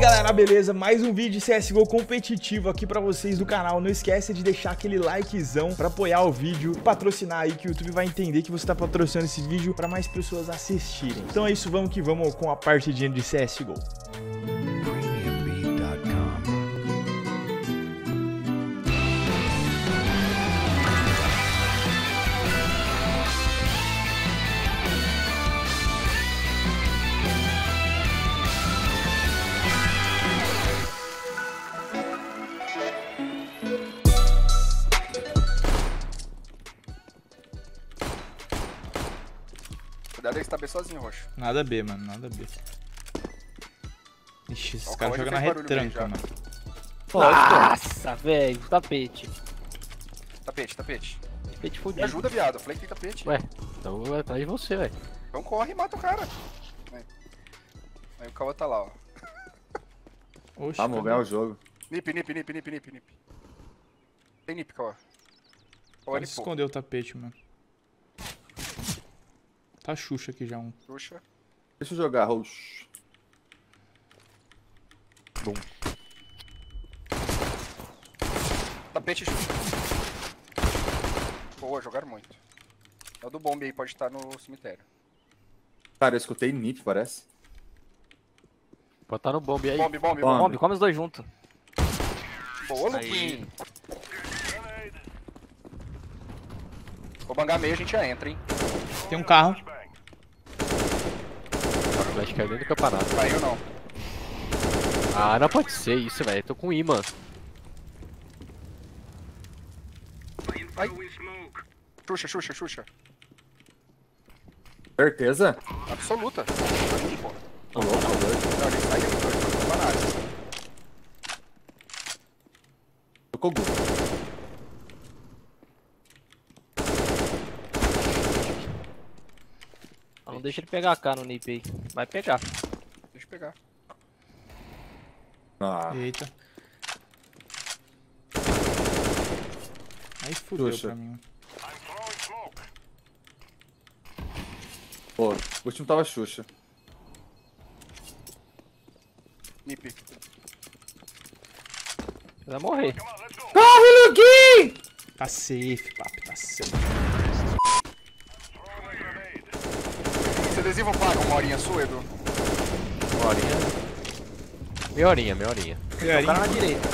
galera, beleza? Mais um vídeo de CSGO competitivo aqui pra vocês do canal. Não esquece de deixar aquele likezão pra apoiar o vídeo, patrocinar aí, que o YouTube vai entender que você tá patrocinando esse vídeo pra mais pessoas assistirem. Então é isso, vamos que vamos com a partidinha de CSGO. Cuidado aí que você tá bem sozinho, Roxo. Nada B, mano, nada B. Ixi, esses Ó, caras o jogam na Cauã já fez barulho retranca, bem mano. Nossa, velho, tapete. Tapete, tapete. Tapete Me fudido. ajuda, viado. Eu falei que tem tapete. Ué, então eu vou atrás de você, velho. Então corre e mata o cara. Aí o Cauã tá lá, ó. Oxi, Vamos cadê? ganhar o jogo. Nip. Tem nip, Cauã. Cauã Quase nipou. escondeu o tapete, mano. Tá Xuxa aqui já um. Puxa. Deixa eu jogar, Roxo. Tapete. Boa, jogaram muito. É o do bombe aí, pode estar no cemitério. Cara, eu escutei NiP, parece. Botar no bombe aí. Bombe. Bombe, come os dois juntos. Boa, Aí. Lupin. Vou bangar meio, a gente já entra, hein. Tem um carro. A flash caiu dentro do campeonato. Caiu não. Ah, não pode ser isso, velho. Tô com imã. Ai. Xuxa. Certeza? Absoluta. Pô. Tô louco, tô doido. Não, ele saiu, não tá nada. Tô com o Gu. Não deixa ele pegar a K no nip aí. Vai pegar. Deixa eu pegar. Ah, Eita. Aí fudeu Xuxa. pra mim. pô, o último tava Xuxa. Nip. Vai morrer. Corre, Luguinho! Tá safe, papi, tá safe. Esse adesivo paga uma horinha sua, Edu? Meia horinha. E aí? O cara na direita.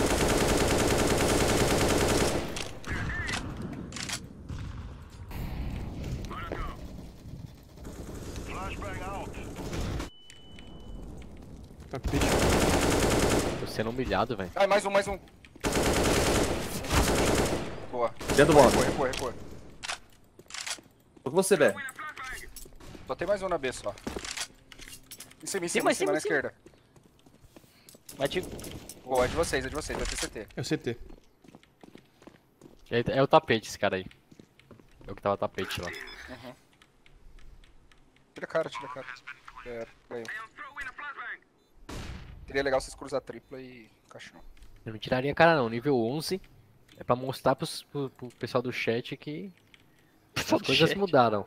Tapete. Tô sendo humilhado, velho. Ai, mais um. Boa. Dentro do bombe. Recua. Tô com você, velho. Só tem mais um na B só. Em cima, Cima, na cima. esquerda. Vai te... Boa, é de vocês, vai ter CT. É o CT. É o tapete esse cara aí. É o que tava tapete lá. Tira a cara. É, ganhou. Seria legal vocês cruzar tripla e caixão. Eu não tiraria a cara não, nível 11 é pra mostrar pro pessoal do chat que as coisas mudaram.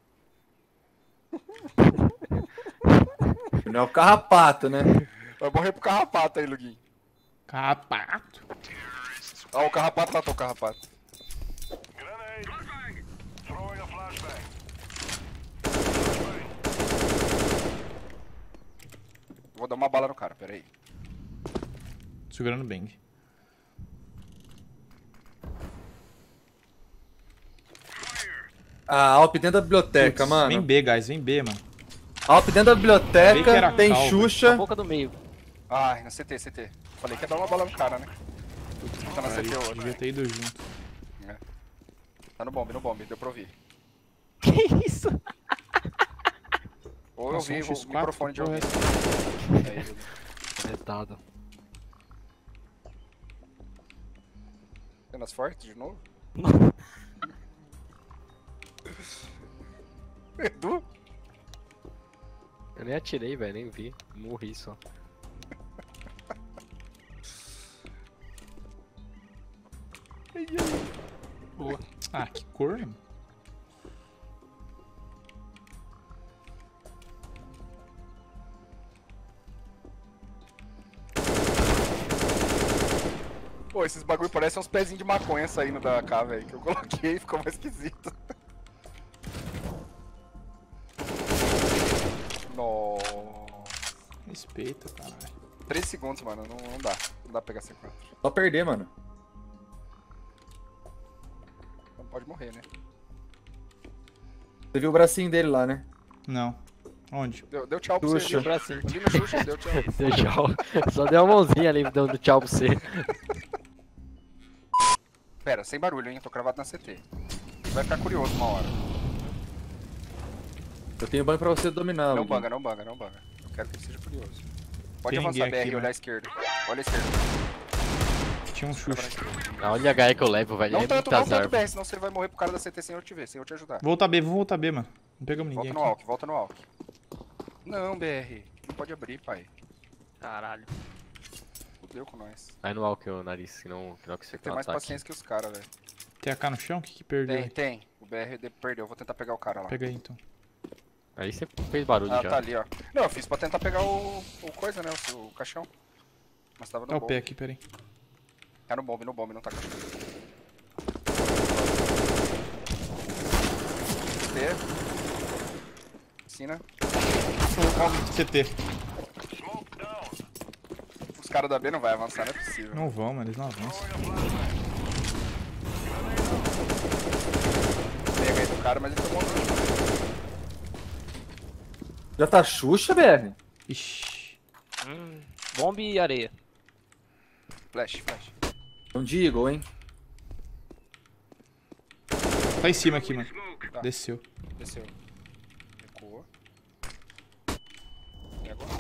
Não é o carrapato, né? Vai morrer pro carrapato aí, Luguinho. Carrapato. Ó, o carrapato matou o carrapato. Vou dar uma bala no cara, pera aí. Segurando o bang. A Alp dentro da biblioteca, Putz, mano. Vem B, guys, vem B, mano. A Alp dentro da Bem que era biblioteca, tem calvo. Na Xuxa. boca do meio. Ai, na CT. Falei que ia dar uma bala no cara, né? Tá na CT Devia hoje. ter ido junto. Tá no bombe, deu pra ouvir. Que isso? Ou eu Nossa, vi um o X4, microfone de porra, ouvir. essa- Aí, Edu. Retado. Cenas fortes de novo? Edu? Eu nem atirei, velho, nem vi. Morri só. Boa. Ah, que cor, mano. Pô, esses bagulho parecem uns pezinhos de maconha saindo da AK, velho. Que eu coloquei e ficou mais esquisito. Nossa. Respeita, caralho. 3 segundos, mano. Não dá. Não dá pra pegar C4. Só perder, mano. Não pode morrer, né? Você viu o bracinho dele lá, né? Não. Onde? Deu tchau pra você. Xuxa. Bracinho. Ali no Xuxa, deu tchau. Deu tchau. Só deu uma mãozinha ali dando tchau pra você. Pera, sem barulho, hein? Tô cravado na CT. Vai ficar curioso uma hora. Eu tenho banho pra você dominar. Não Luguinho. banga, não banga, não banga. Eu quero que ele seja curioso. Pode Tem avançar, ninguém aqui, BR, olhar né? à esquerda. Olha a esquerda. Tinha um Xuxa. Olha a gaia que eu levo, velho. Não É tanto, muito não azar. tanto, BR, senão você vai morrer pro cara da CT sem eu te ver, sem eu te ajudar. Vou voltar B, mano. Não pegamos ninguém Volta no aqui. Alck, volta no Alck. Não, BR. Não pode abrir, pai. Caralho. Fudeu com nós. Aí no alto o nariz, que não que você Tem mais paciência que os caras, velho. Tem AK no chão? O que perdeu aí? Tem. O BR perdeu, vou tentar pegar o cara lá. Pega aí, então. Aí você fez barulho Ah, já. tá ali, ó. Não, eu fiz pra tentar pegar o coisa, né? O caixão. Mas tava no Tá o bomb. pé aqui, pera aí. Tá no bomb, não tá caixão. Piscina. CT. Os caras da B não vai avançar, não é possível. Não vão, mano. Eles não avançam. Pega aí do cara, mas ele tomou um. Já tá Xuxa, BR? Ixi. Bomba e areia. Flash. Não digo, hein? Tá em cima aqui, mano. Tá. Desceu. Desceu. Recuou. E agora?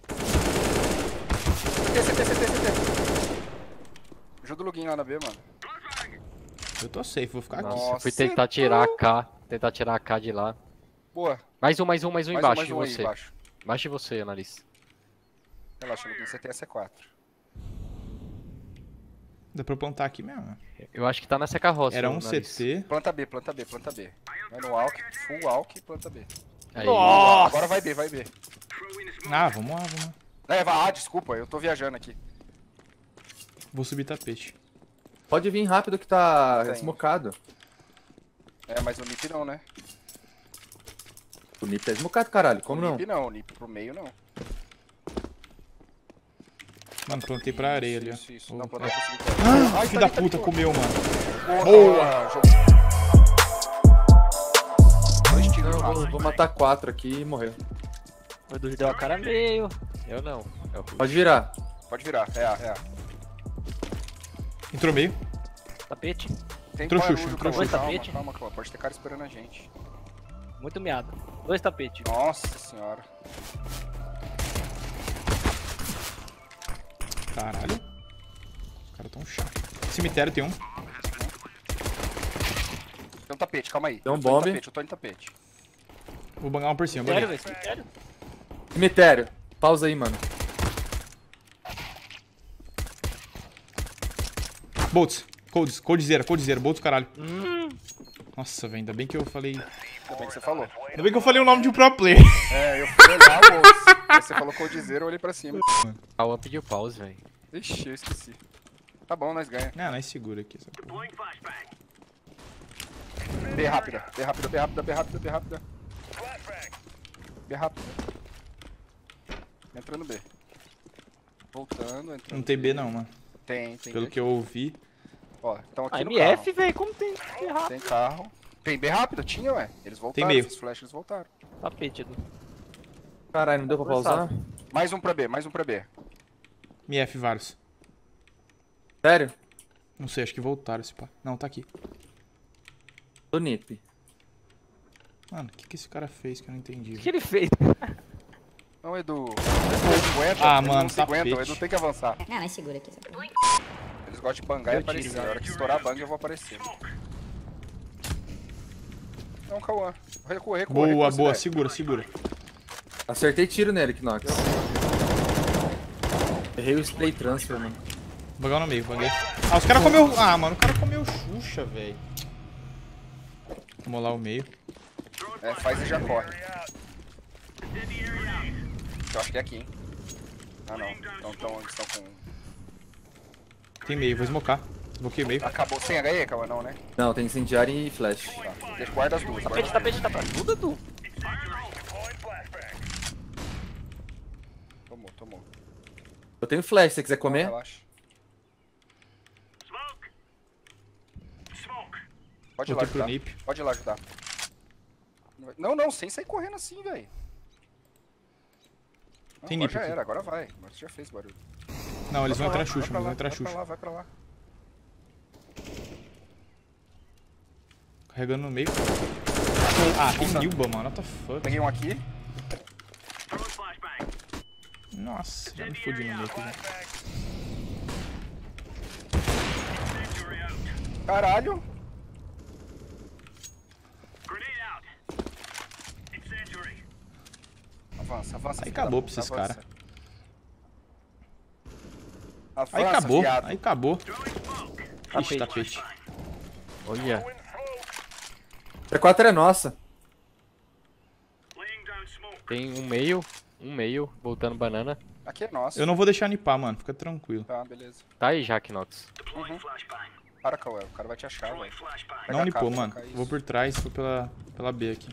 CT. Ajuda o Luguinho lá na B, mano. Eu tô safe, vou ficar aqui. Nossa, eu Nossa, fui tentar tirar a K. Tentar tirar a K de lá. Boa. Mais um embaixo Mais de um aí você. embaixo. Embaixo de você, nariz. Relaxa, Luguinho, CT é C4. Dá pra eu plantar aqui mesmo. Eu acho que tá nessa carroça. Era o um nariz. CT. Planta B. Vai no Alck, full Alck, planta B. Aí, Agora vai B. Ah, vamos lá. Desculpa, eu tô viajando aqui. Vou subir tapete. Pode vir rápido que tá Tem. esmocado. É, mas o NIP não, né? O Nip tá esmocado, caralho. Como o não? NIP não, o NIP pro meio não. Mano, plantei pra areia ali, ó. Isso. Ô, Não, planta ó. pra subir. Ah, Ai, filho tá da ali, puta, comeu, mano. Boa! Dois tiros no massa. Vou matar 4 aqui e morreu. O Edu deu a cara meio. eu não. É o Pode virar. Pode virar, é A. Entrou meio. Tapete. Tem Entrou barulho, Xuxa, calma, entrou Xuxa. calma. Pode ter cara esperando a gente. Muito miado. 2 tapetes. Nossa senhora. Caralho. Os caras tão chato. Cemitério tem um. Tem um tapete, calma aí. Tem um Eu tô em bombe. tapete, eu tô em tapete. Vou bangar um por cima, Sério, banguei. velho? Sério? Cemitério. Pausa aí, mano. Bolts. Coldzera. Bolts, caralho. Nossa, velho, ainda bem que eu falei... Ainda bem que você falou. Ainda bem que eu falei o nome de um pro player. É, eu fui olhar, moço. Aí você falou Coldzera, eu olhei pra cima. Cauã pediu pause, velho. Ixi, eu esqueci. Tá bom, nós ganha. Não, nós segura aqui essa porra. B rápida. B rápida. Entrando B. Voltando, entrando. Não tem B não, mano. Tem Pelo B. que eu ouvi. Ó, então aqui A no MF, velho, como tem errado? carro. Tem carro. Tem B rápido? Tinha, ué. Eles voltaram. meio. Os flash, eles voltaram. Tapete, Edu. Caralho, não deu pra pausar? Mais um pra B. MF vários. Sério? Não sei, acho que voltaram esse pá. Não, tá aqui. Do Nip. Mano, o que esse cara fez que eu não entendi? O que ele fez? Não, Edu. Aguenta, Ah, eles mano, não se aguentam. O tapete. Edu tem que avançar. Não, mas segura aqui. Essa porra. Eles gostam de bangar e aparecer. Na hora que estourar a bang, eu vou aparecer. Não, Cauã. Recua. Boa, cidade. segura. Acertei tiro nele, Knox. Errei o spray transfer, mano. Vou bangar no meio, banguei. Ah, os caras comeu... Ah, mano, o cara comeu Xuxa, velho. Vamos lá o meio. É, faz e já corre. Eu acho que é aqui, hein? Ah, não. Então eles estão com... Tem meio, vou smocar. Smoquei meio. Acabou sem HE, calma não, né? Não, tem incendiário e flash. Tá. Deixa, guarda as duas. Tapete, tapete, tapete. Tudo, Edu. Tomou. Eu tenho flash, se você quiser Não, comer. relaxa. Pode ir lá Voltei pro ajudar. Nip. Pode ir lá ajudar. Não, sem sair correndo assim, velho. Tem Agora Nip já aqui. era, agora vai. Agora você já fez barulho. Não, eles vão Vai pra entrar lá, Xuxa, vai eles vão pra entrar lá, Xuxa. Vai pra lá. Carregando no meio. Ah, tem Nilba, mano. What the fuck? Peguei um aqui. Nossa, já me fodi no meio aqui. Já. Caralho. Avança. Aí filha acabou da pra puta, esses avança. caras. Avança, Aí acabou, viado. aí acabou. Ixi, Tapete. tapete. Olha. C4 é nossa. Tem um meio, voltando banana. Aqui é nosso. Eu não vou deixar nipar, mano. Fica tranquilo. Tá, beleza. Tá aí já, Knox. Para, Cauê. O cara vai te achar, velho. Pega Não a nipou, capa, mano. coloca isso. Vou por trás, vou pela B aqui.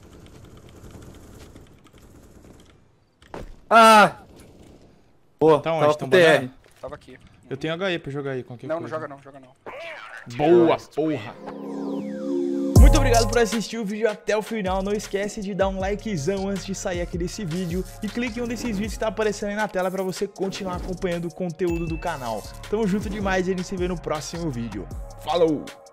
Ah! Boa, Tá onde? tava Tão pro TR. banana? Tava aqui. Eu tenho HE pra jogar aí, qualquer Não coisa. joga não. Boa, porra! Muito obrigado por assistir o vídeo até o final. Não esquece de dar um likezão antes de sair aqui desse vídeo. E clique em um desses vídeos que tá aparecendo aí na tela pra você continuar acompanhando o conteúdo do canal. Tamo junto demais e a gente se vê no próximo vídeo. Falou!